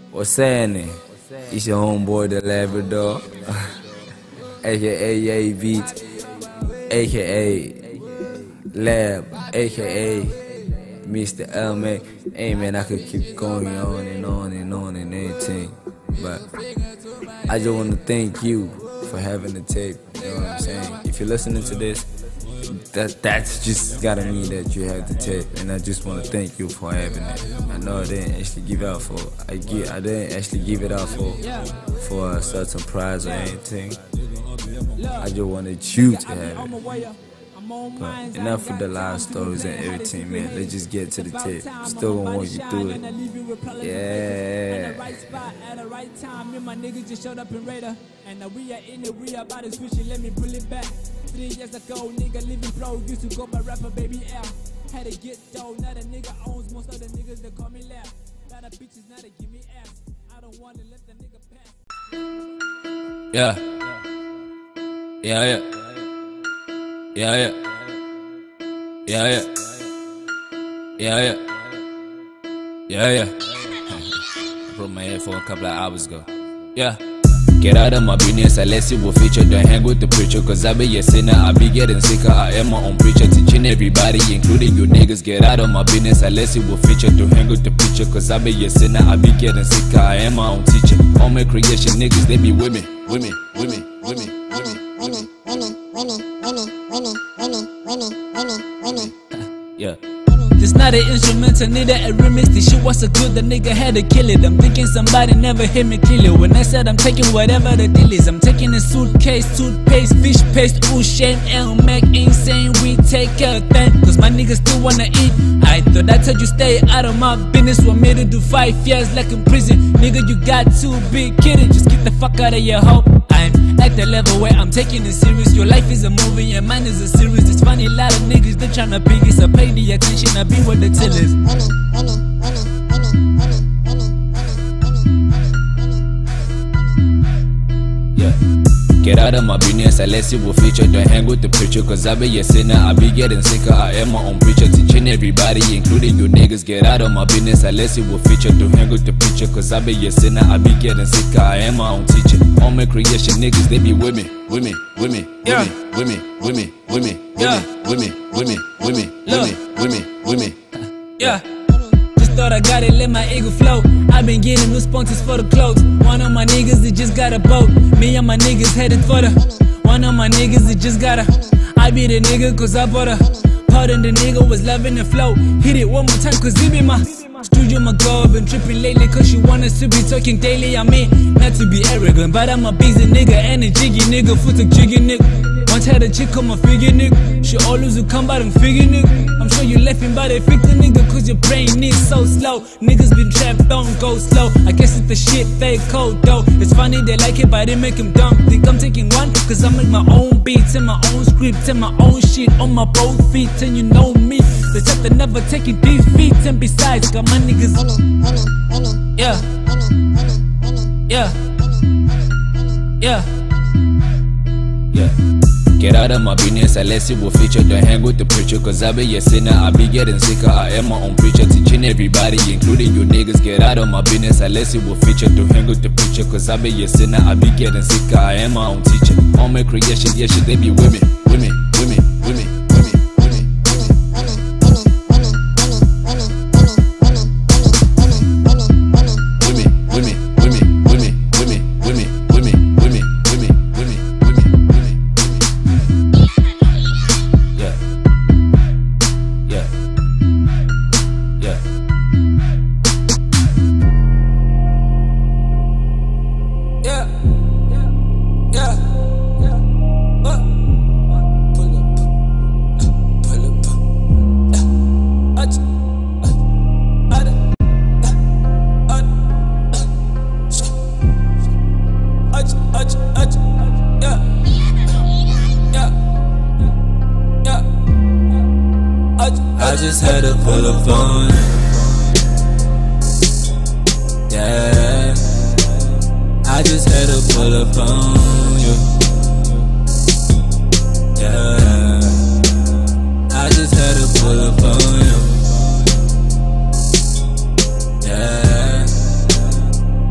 What's happening? It's your homeboy DaLabrador, aka YayBeaTs, aka Lab, aka Mr. M.A. Hey man, I could keep going on and on and on and everything, but I just want to thank you for having the tape. You know what I'm saying? If you're listening to this, that's just gotta mean that you have the tape, and I just want to thank you for having it. I know I didn't actually give out for I didn't actually give it out for a certain prize or anything. I just wanted you to have it. But enough with the live stories and everything, man. Let's just get to the tape. Still gonna walk you through it. Yeah. At the right time, me and my niggas just showed up in Radar. And now we are in it, we are about to switch it, let me pull it back. 3 years ago, nigga living pro, used to go by rapper, baby L. Had to get dough, now the nigga owns most of the niggas that call me Lab. Lot of bitches, now they give me ass. I don't wanna let the nigga pass. Yeah. Yeah. I broke my head for a couple of hours ago. Yeah. Get out of my business unless you will feature. Don't hang with the preacher, cause I be a sinner, I be getting sicker. I am my own preacher, teaching everybody, including you niggas. Get out of my business unless you will feature. Don't hang with the preacher, cause I be a sinner, I be getting sicker. I am my own teacher. All MaCreation niggas, they be with me. Yeah. This not an instrumental, neither a remix. This shit was so good, the nigga had to kill it. I'm thinking somebody never hear me clearly. When I said I'm taking whatever the deal is, I'm taking a suitcase, toothpaste, fish paste, ooh, shame, Mac ain't saying we take everything, cause my niggas still wanna eat. I thought I told you stay out of my business. Want me to do 5 years like in prison? Nigga, you got too big kidding. Just get the fuck out of your hoe. I'm at the level where I'm taking it serious. Your life is a movie and mine is a series. It's funny, a lot of niggas, they tryna pig it, so pay the attention, I be what the till is. Yeah. Get out of my business unless you will feature. Don't hang with the preacher, cause I be a sinner, I be getting sicker. I am my own preacher, teaching everybody, including you niggas. Get out of my business unless you will feature. Don't hang with the preacher, cause I be a sinner, I be getting sicker. I am my own teacher. All MaCreation niggas, they be with me. Yeah. Just thought I got it, let my ego float. I been getting new sponsors for the clothes. One of my niggas that just got a boat. Me and my niggas headed for the. One of my niggas that just got a. I be the nigga cause I bought a. Pardon, the nigga was loving the flow. Hit it one more time cause he be my studio, my girl been tripping lately, cause she want us to be talking daily. I mean, not to be arrogant, but I'm a busy nigga and a jiggy nigga, foot a jiggy nigga. Once had a chick on my figure nigga. She always will come by them figure nigga. I'm sure you laughing by that figure nigga, cause your brain is so slow. Niggas been trapped, don't go slow. I guess it's the shit they cold though. It's funny they like it, but they make them dumb. Think I'm taking one, cause I make my own beats and my own scripts and my own shit on my both feet. And you know me, the type that never taking defeat. And besides, got my niggas. Yeah. Get out of my business unless you will feature. Don't hang with the preacher, cause I be a sinner, I be getting sicker. I am my own preacher, teaching everybody, including you niggas. Get out of my business unless you will feature. Don't hang with the preacher, cause I be a sinner, I be getting sicker. I am my own teacher. All MaCreation, yeah shit, they be with me. I just had to pull up on you. Yeah, I just had to pull up on you. Yeah, I just had to pull up on you. Yeah,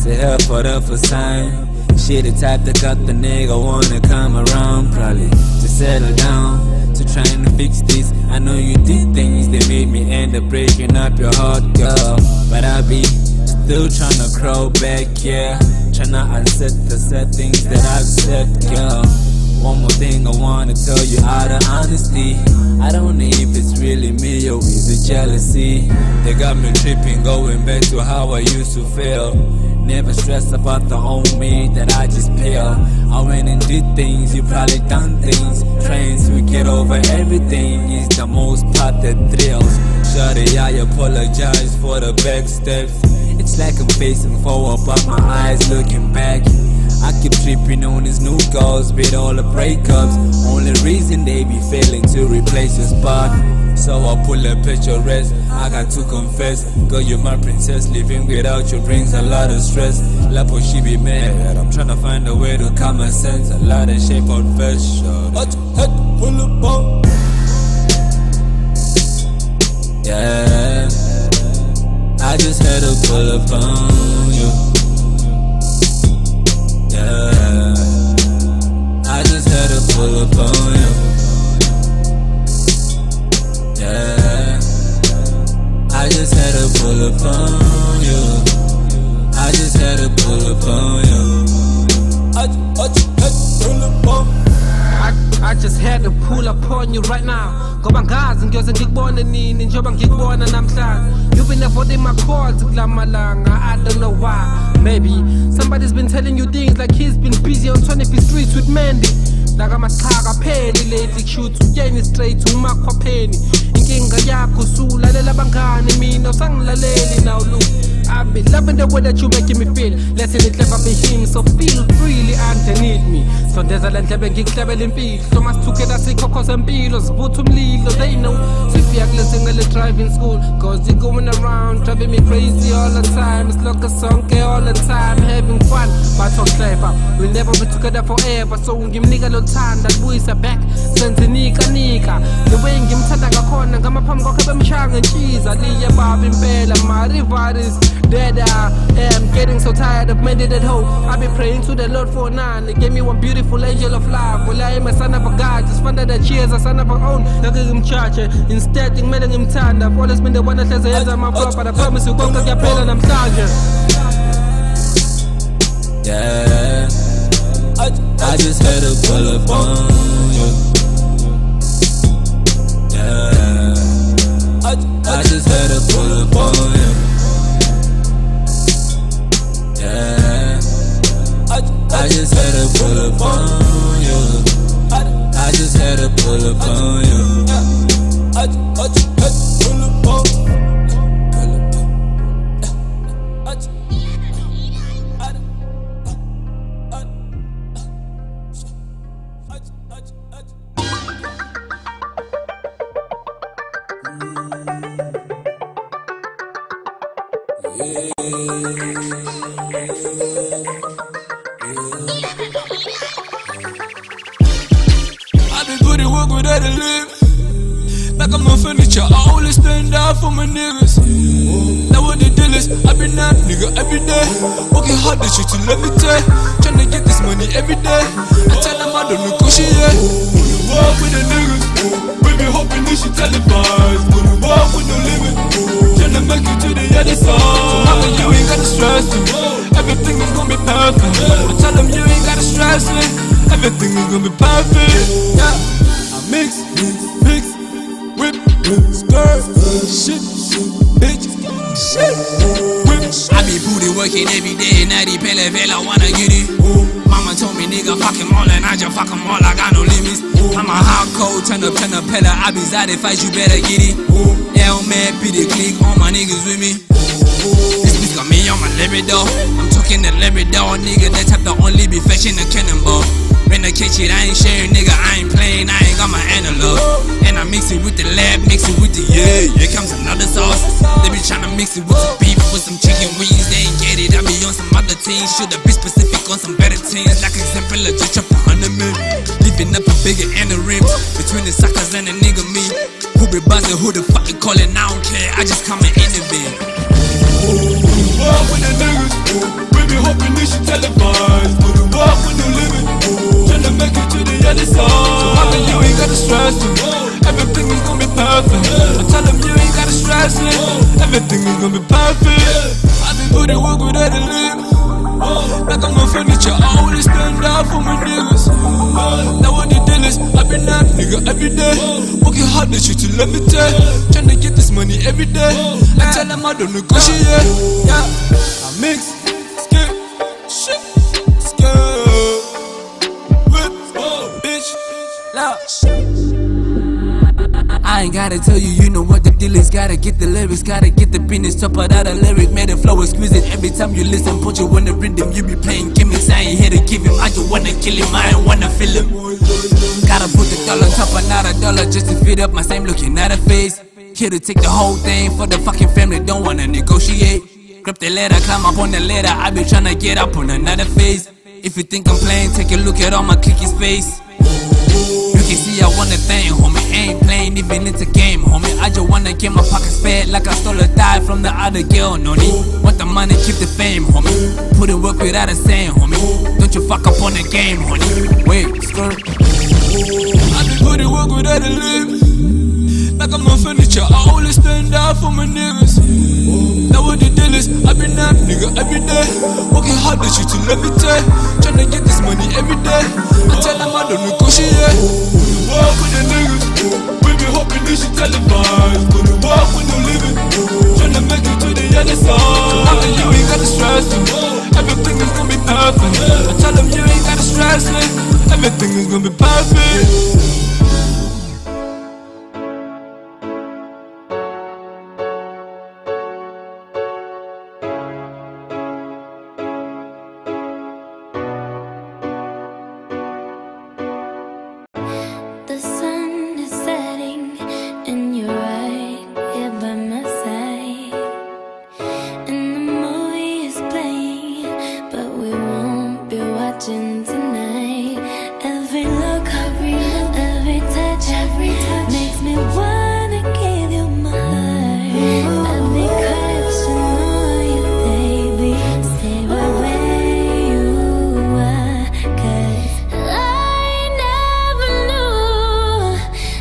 say her for the first time. She the type that got the nigga wanna come around, probably to settle down, to trying to fix this. I know you did things that made me end up breaking up your heart, girl, but I be still tryna crawl back, yeah, tryna unset the sad things that I've said, girl. One more thing I wanna tell you out of honesty, I don't know if it's really me or is it jealousy. They got me tripping, going back to how I used to feel. Never stress about the old me that I just peel. I went and did things, you probably done things. Trying to get over everything is the most part that thrills. Shawty, I apologize for the back steps. It's like I'm facing forward but my eyes looking back. I keep tripping on these new girls with all the breakups. Only reason they be failing to replace your spot. So I pull a picturesque, I got to confess. Girl, you're my princess, living without you brings a lot of stress. Lapo, she be mad, I'm tryna find a way to common sense. A lot of shape out fresh. Pull up on. Yeah, I just had to pull up on you. Yeah, I just had to pull up on you. Yeah, I just had to pull up on you. I just had to pull up on you. I just had to pull up on you right now. Go bang guys and girls and gig born and in and job and gig born and I'm sad. You've been avoiding my calls, I don't know why. Maybe somebody's been telling you things like he's been busy on 25th Street with Mandy. Like I'm a saga penny lately, shoot to Jenny straight to Makwa Penny. Inkinga yakho sulalela bangani mina usangilaleli now look. I've been loving the way that you making me feel. Letting it clever be him, so feel freely underneath me. So there's a land living gig level in feel. So much together, say cocos and pillows, bottom lilo, they know. So if you're listening to driving school, cause you're going around, driving me crazy all the time. It's like a song all the time, having fun, but on clever. We'll never be together forever, so give nigga no time, that boys are back. Sense nika. The way I'm telling a corner, I'm a pump, I'm chang and cheese. I leave your bob in bed, and my river is dead. I am getting so tired of mending that hoe. I've been praying to the Lord for 9. They gave me one beautiful angel of life. Well, I am a son of a God, just found out that she is a son of her own. Look at him charge. Instead, I'm making him tired. I've always been the one that says the hands on my floor, but I promise you, won't get paid and I'm charging. Yeah, I just had to pull up on you. Yeah, I just had to pull up on you. Yeah, I just had to pull up on you. I just had to pull up on you. I've been good at work without a limit. Like I'm no furniture, I only stand out for my niggas. Now what the deal is, I've been that nigga every day. Working hard to shit to levitate. Tryna get this money every day. I tell them I don't negotiate. Wanna walk with the niggas. We be hoping this shit televised. Wanna walk with no limit. Tryna make it to the other side. So how when you ain't gotta stress me. Everything is gonna be perfect. I tell them you ain't gotta stress me. Everything is gonna be perfect. Yeah, I mix, whip, skirt, shit, bitch, shit, whip. I be booty working every day, natty pele vela wanna get it. Mama told me nigga fuck him all and I just fuck him all, I got no limits. I'm a hot cold, turn up pella, I be zaddy fight, you better get it. L man, be the click, all my niggas with me. This bitch got me on my Labrador. I'm talking the Labrador, nigga, that type to only be fetching a cannonball. When I catch it, I ain't sharing, nigga, I ain't playing, I ain't got my analog. And I mix it with the lab, mix it with the yeah. Here comes another sauce. They be tryna mix it with some beef, with some chicken wings, they ain't get it. I be on some other teams, shoulda be specific on some better teams. Like example, I just chop 100 mil. Leaving up a bigger and the rims between the suckers and the nigga me. Who be buzzing, who the fuck you callin', I don't care, I just come and innovate. Walk with the niggas. We be hoping this shit televised. Put it up when you living, tryna make it to the other side. So I mean, you ain't gotta stress it, everything is gonna be perfect. I tell them you ain't gotta stress it, everything is gonna be perfect. I've been putting work without a limit, like I'm on furniture, I always stand out for my niggas. Now what the deal is, I've been that nigga every day, working hard to shoot to let me tell, tryna get this money every day. I tell them I don't negotiate, yeah. I mix, skip, shit, skip, whip, bitch, loud. I ain't gotta tell you, you know what the deal is. Gotta get the lyrics, gotta get the business. Top of that, a lyric made the flow exquisite. Every time you listen, put you on the rhythm. You be playing gimmicks, I ain't here to give him. I just wanna kill him, I ain't wanna feel him. Gotta put the dollar top of not a dollar just to fit up my same looking at a face. Here to take the whole thing for the fucking family, don't wanna negotiate. Grab the ladder, climb up on the ladder, I be tryna get up on another phase. If you think I'm playing, take a look at all my clicky's face. You can see I want a thing, homie, ain't playing even it's a game, homie. I just wanna get my pockets fat like I stole a thigh from the other girl, no need. Want the money, keep the fame, homie. Put in work without a saying, homie. Don't you fuck up on the game, homie. Wait, skirt. I've been putting work without a limit, like I'm on furniture, I always stand out for my niggas. Now what the deal is, I've been that nigga every day, working hard to shoot to let me tell, tryna get this money every day. I tell them I don't negotiate. Walk with the niggas, we be hoping this shit televised. Put it walk when you living, tryna make it to the other side. So I mean, you ain't gotta stress it, everything is gonna be perfect. I tell them you ain't gotta stress it, everything is gonna be perfect. The sun is setting and you're right here by my side, and the movie is playing, but we won't be watching tonight. Every look, every touch makes me wanna give you my heart. Every correction on you, baby, stay right where you are, 'cause I never knew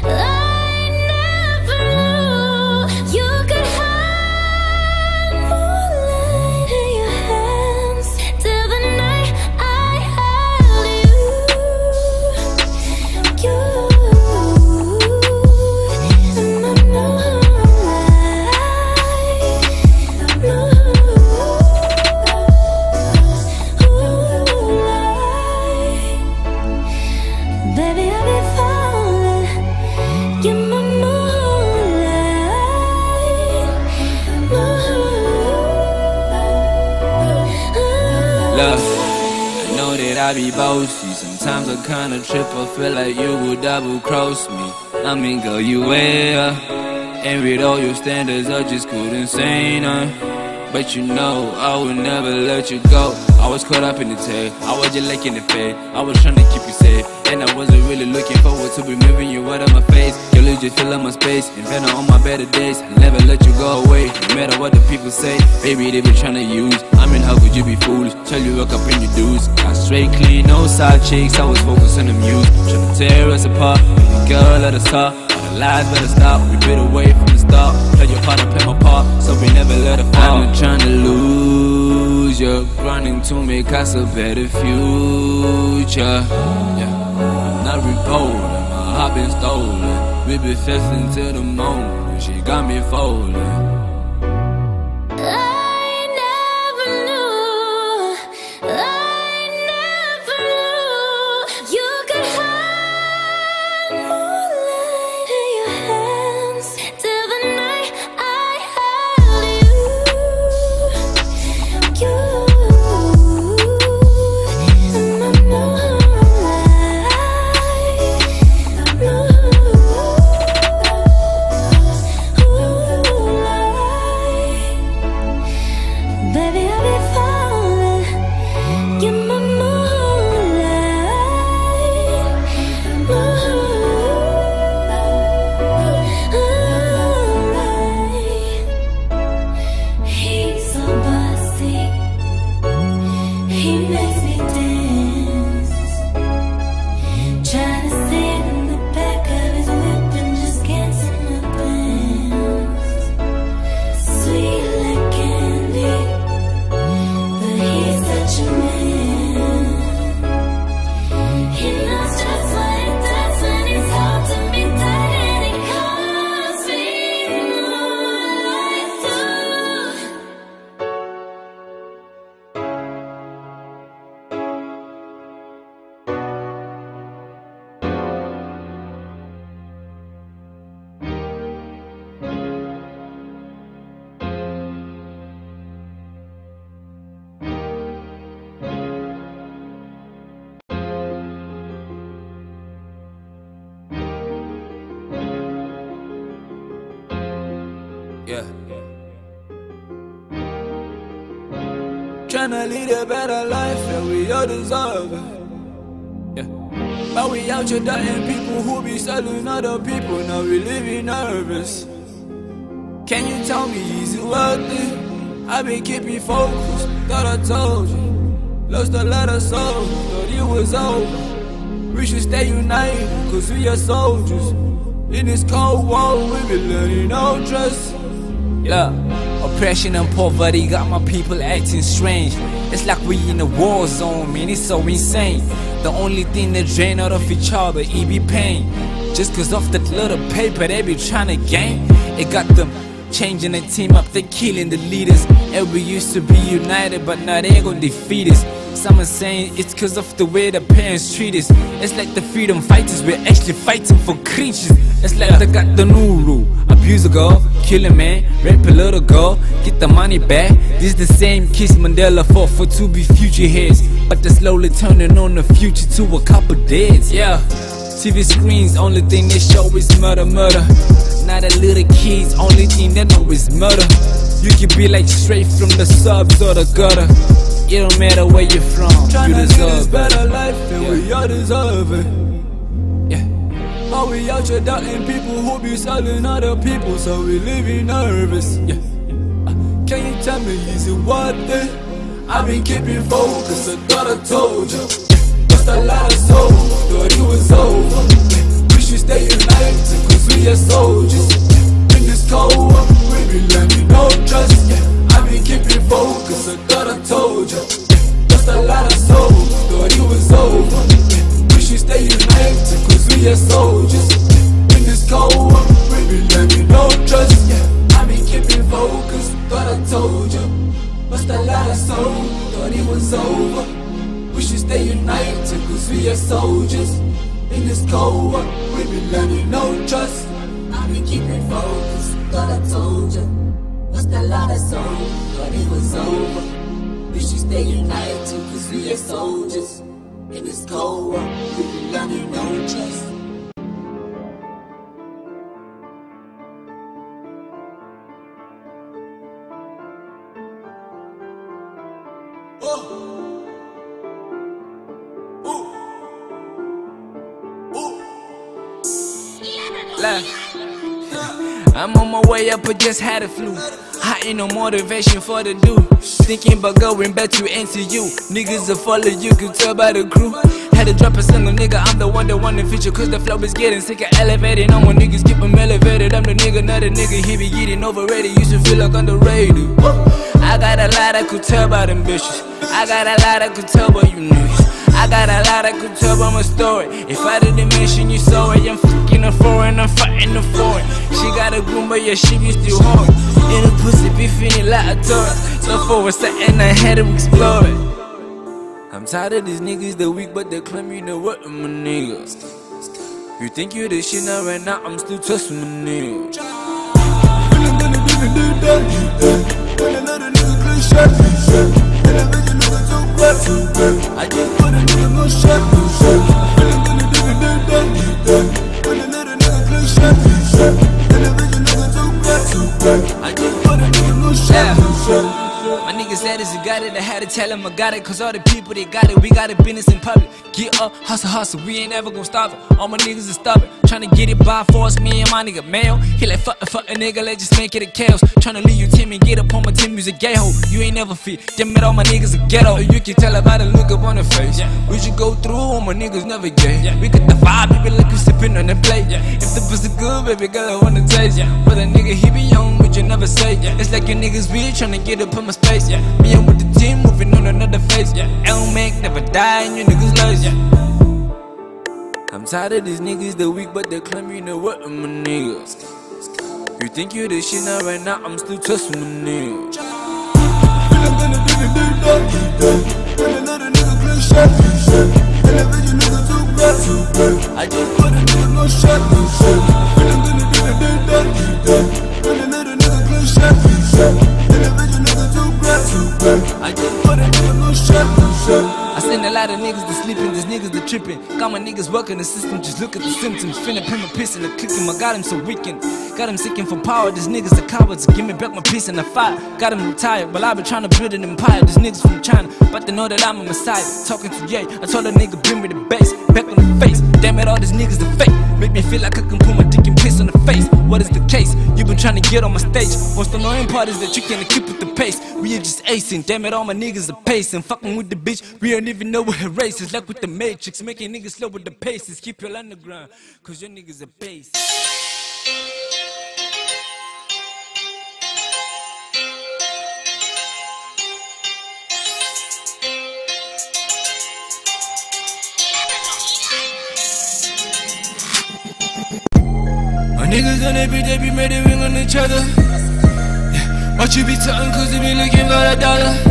you could hide moonlight in your hands till the night I held you. You in my moonlight. Baby, I be falling. You're my moonlight. Look, I know that I be bossy. Sometimes I kinda trip, I feel like you would double cross me. I mean, girl, you way up, and with all your standards, I just couldn't say none. But you know, I would never let you go. I was caught up in the tail, I was just licking the fade. I was trying to keep you safe, and I wasn't really looking forward to removing you out of my face. Girl, you just fill up my space, inventor on my better days. I'll never let you go away, no matter what the people say. Baby, they be trying to use, I mean, how could you be foolish? Tell you look up in your dudes. Got straight clean, no side chicks, I was focused on the muse. Trying to tear us apart, baby girl, let us talk. All the lies better stop, we bit away from the start. Play your part, I play my part, so we never let it fall. I'm not trying to lose you, running to make us a better future. Yeah, I'm not reporting, my heart been stolen. We been festing till the moment, she got me folding. Tryna lead a better life and we all deserve it. Yeah. But we out here dying people who be selling other people. Now we living nervous. Can you tell me, is it worth it? I've been keeping focused, thought I told you. Lost a lot of souls, thought it was over. We should stay united, cause we are soldiers. In this cold war, we be learning no trust. Yeah, oppression and poverty got my people acting strange. It's like we in a war zone, man, it's so insane. The only thing that drain out of each other, it be pain. Just cause of that little paper they be trying to gain. It got them changing the team up, they killing the leaders. And we used to be united, but now they gon' defeat us. Some are saying it's cause of the way the parents treat us. It's like the freedom fighters, we're actually fighting for creatures. It's like they got the new rule: abuse a girl, kill a man, rape a little girl, get the money back. This the same kiss Mandela fought for to be future heads, but they're slowly turning on the future to a couple deads. Yeah, TV screens, only thing they show is murder, murder. Now the little kids, only thing they know is murder. You can be like straight from the subs or the gutter. It don't matter where you're from, you deserve this better life and we all deserve it. Yeah. But we out here doubting people who be selling other people, so we living nervous. Yeah. Can you tell me, is it worth it? I've been keeping focused, I thought I told you. Lost a lot of souls, thought it was over. We should stay united, cause we are soldiers. In this cold war, we be learning no trust. I've been keeping focused, I thought I told you. Lost a lot of souls, thought it was over. We should stay united, cause we are soldiers. In this cold war, we be learning no trust. I've been keeping focused, thought I told you. Lost a lot of souls, thought it was over. We should stay united, cause we are soldiers. In this cold war, we be learning no trust. I've been keeping focused, thought I told you. Lost a lot of souls, thought it was over. We should stay united, cause we are soldiers. In this cold war, we be learning no trust. I'm on my way up, but just had a flu. I ain't no motivation for the dude. Thinking about going back to NCU. Niggas will follow you, can tell by the crew. Had to drop a single nigga, I'm the one that won the feature. Cause the flow is getting sick of elevated. No more niggas keep them elevated. I'm the nigga, not a nigga, he be getting overrated. You should feel like underrated. I got a lot I could tell about them bitches. I got a lot I could tell about you niggas. I got a lot I could tell about my story. If I didn't mention you saw it, I'm fucking a foreign, I'm fighting the foreign. She got a groom, but yeah, she be still hard. In a pussy, be feeling like a tourist. So for a second, I had to explore it. I'm tired of these niggas, they weak, but they claim me the what my niggas. You think you the shit now, right now, I'm still trusting my niggas. I just put a nigga no shot. Feeling gonna do it. When another nigga clean shot. Television nigga too bright. I just put a nigga no shot. My niggas said this, you got it, I had to tell him I got it. Cause all the people, they got it, we got a business in public. Get up, hustle, hustle, we ain't ever gon' stop it. All my niggas is stubborn, tryna get it by force, me and my nigga Mayo. He like, fuck a nigga, let's just make it a chaos. Tryna leave you team and get up on my team, use a gay hoe. You ain't never fit, damn it, all my niggas are ghetto. You can tell about the look up on the face. We should go through, all my niggas never gay. We got the vibe, baby, like we sippin' on the plate. If the pussy good, baby girl, I wanna taste. But a nigga, he be young, but you never say. It's like your niggas be tryna get up in my space. Me, I'm with the team, moving on another face. I don't make, never die, and you niggas lies. I'm tired of these niggas, they weak, but they claim me the what my niggas. You think you the shit now, right now, I'm still trusting my niggas. Feeling gonna do it. When another nigga clean shot. Television nigga too bright. I just put a nigga no shot. Feeling gonna do it. When another nigga clean shot. Television nigga too bright. I just put a nigga no shot. I Seen a lot of niggas that sleeping, these niggas that tripping. Got my niggas working the system, just look at the symptoms. Finna pin my piss and I click him, I got him so weakened. Got him seeking for power, these niggas the cowards. Give me back my peace and I fight. Got him retired, but I been trying to build an empire. These niggas from China, but they know that I'm a messiah. Talking to Ye, I told a nigga bring me the bass. Back on the face, damn it, all these niggas the fake. Make me feel like I can put my dick and piss on the face. What is the case? You been trying to get on my stage. Most annoying part is that you can't keep with the pace. We are just acing, damn it, all my niggas are pacing. Fucking with the bitch, we don't even know what her race is. Like with the Matrix, making niggas slow with the paces. Keep your underground, cause your niggas are base. Niggas on every day be made a ring on each other. Watch you be talking cause they be looking for $1.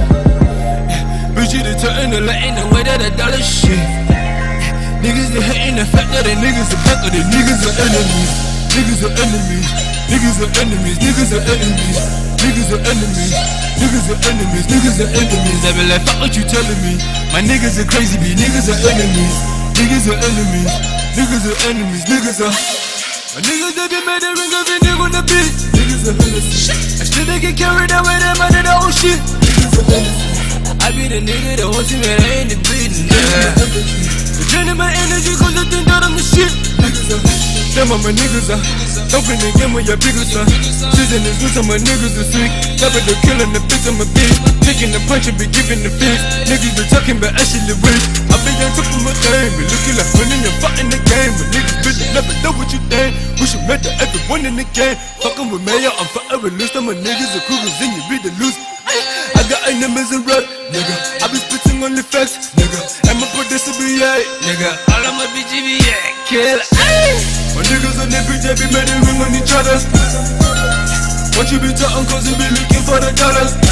Bitch, you the turn the light in the way that $1 shit. Niggas they hating the fact that the niggas are back or the niggas are enemies. Niggas are enemies. Niggas are enemies. Niggas are enemies. Niggas are enemies. Niggas are enemies. Niggas are enemies. I be like, fuck what you telling me. My niggas are crazy, B. Niggas are enemies. Niggas are enemies. Niggas are enemies. Niggas are. My niggas they be made a ring of a nigga on the beat. Niggas are innocent. I still they get carried away, them out of the whole shit. Niggas are innocent. I be the nigga that wants him and I ain't the beating. The draining my energy cause I think that I'm the shit. Niggas are them all my niggas are talking again with your bigger son. Season is loose and my niggas are sick. Labrador killing the bitch on my beat. Taking the punch and be giving the fix. Niggas be talking but actually weak. I been on top of my game. Be looking like running and fighting the game. But niggas bitch never know what you think. We should make the everyone in the game. Fucking with Mayor, I'm forever loose. Some my niggas are cougars and you be the loose. I got enemies and rap, nigga. I be spitting on the facts, nigga. And my producer be nigga. All of my bitches be kill. My niggas on every day be made a ring on each other. What you be talking cause you be looking for $1.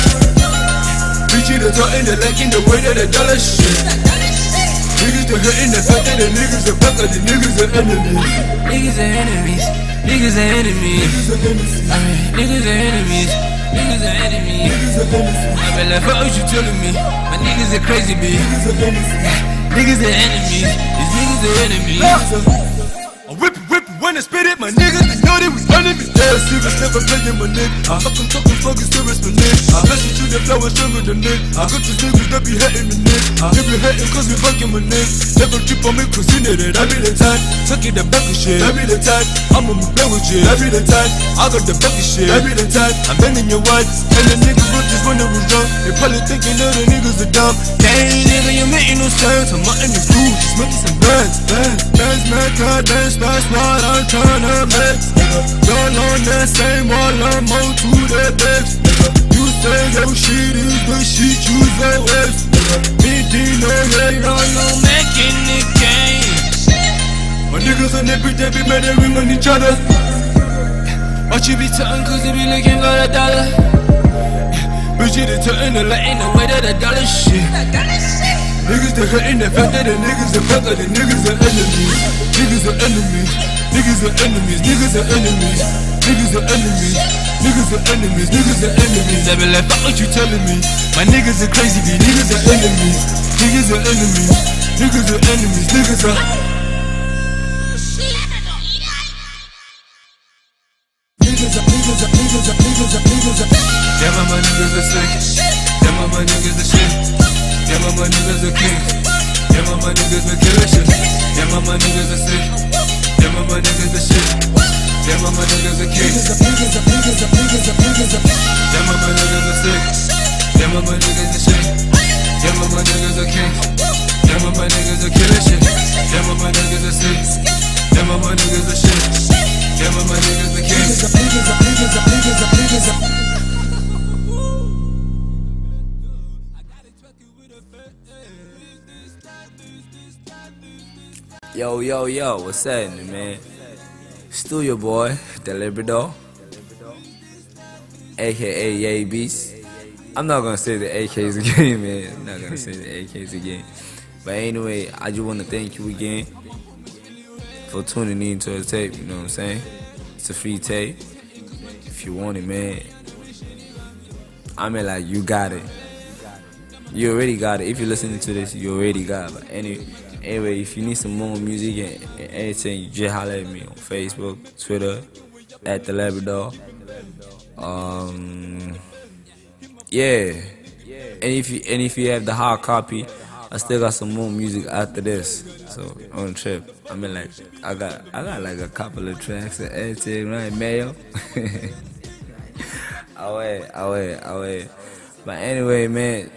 Bitch, you the talking, they liking the way that $1 shit. Niggas they hurting the fact that the niggas are back or the niggas are enemies. Niggas are enemies. Niggas are enemies. Niggas are enemies. Niggas are enemies. I be like, fuck what you telling me. My niggas are crazy, B. Niggas are enemies. These niggas are enemies. I whip it when I spit it. My niggas, they know they was enemies. Yeah, serious, never playing my nigga. Fuck them talking fucking serious, my nigga. I bless you to the flow, stronger than nigga. I got these niggas that be hating me, nigga. They be hating cause we fucking my nigga. Never trip on me cause you know that I be the time. Sucking the back of shit, I be the time. I'ma play with you, I be the time. I got the back of shit, I be the time. I'm banging your wife, and the niggas will just when they was drunk. They probably thinking that the niggas are dumb. Dang, nigga, you making no sense. I'm out in the school, just making some bands. Dance, man, car, dance, that's not I'm tryna make. Y'all on that same wall, I'm on to that bitch. You say your shit is the shit you say waste. Me, Dino, yeah, y'all know making the game. My niggas on every day be made a ring on each other. Watch you be talking cause they be looking for $1. Bitch, you the turn the light in the way that $1 shit. Niggas they hurting the fact that the niggas are back or the niggas are enemies. Niggas are enemies. Niggas are enemies. Niggas are enemies. Niggas are enemies. Niggas are enemies. Niggas are enemies. I be like, fuck what you telling me. My niggas are crazy, B. Niggas are enemies. Niggas are enemies. Niggas are enemies. Niggas are. Yeah, my niggas are sick. Yeah, my niggas are shit. Yeah, my niggas are kings. Yeah, my niggas are killing shit. Yeah, my niggas are sick. Yeah, my niggas are shit. Yeah, my niggas are kings. Yeah, my niggas are sick. Yeah, my niggas are shit. Yeah, my niggas are kings. Yeah, my niggas are killing shit. Yeah, my niggas are sick. Yeah, my niggas are shit. Yeah, my niggas are kings. Yo, what's happening, man? Still your boy, DaLabrador, aka YayBeaTs. I'm not gonna say the AKs again, man. I'm not gonna say the AKs again. But anyway, I just wanna thank you again for tuning in to the tape, you know what I'm saying? It's a free tape. If you want it, man, I mean, like, you got it. You already got it. If you're listening to this, you already got it. But anyway, if you need some more music and anything, you just holler at me on Facebook, Twitter, at DaLabrador. Yeah. And if you have the hard copy, I still got some more music after this. So on trip, I mean, like I got like a couple of tracks and everything, right, Mayo? I wait. But anyway, man,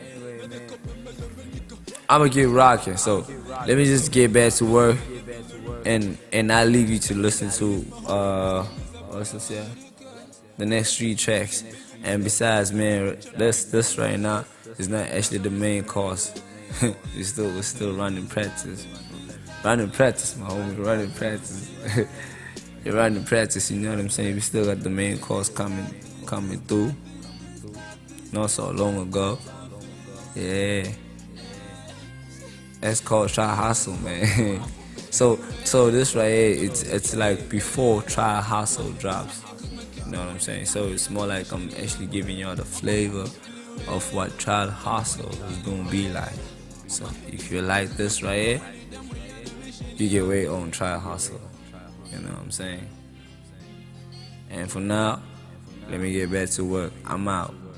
I'ma get rocking. So let me just get back to work, and I leave you to listen to what's this here? The next 3 tracks. And besides, man, this right now is not actually the main course. we're still running practice. Running practice, my homie, running practice. You're running practice, you know what I'm saying? We still got the main course coming through. Not so long ago. Yeah. That's called Try Hustle, man. So this right here, it's like before Try Hustle drops. You know what I'm saying? So it's more like I'm actually giving y'all the flavor of what Try Hustle is gonna be like. So if you like this right here, you get way on Try Hustle. You know what I'm saying? And for now, let me get back to work. I'm out.